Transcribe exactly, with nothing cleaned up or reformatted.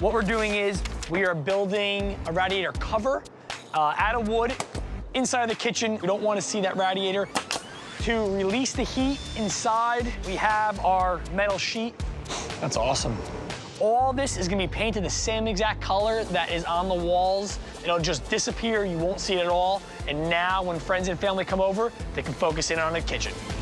What we're doing is we are building a radiator cover uh, out of wood inside of the kitchen. We don't want to see that radiator. To release the heat inside, we have our metal sheet. That's awesome. All this is gonna be painted the same exact color that is on the walls. It'll just disappear, you won't see it at all. And now when friends and family come over, they can focus in on the kitchen.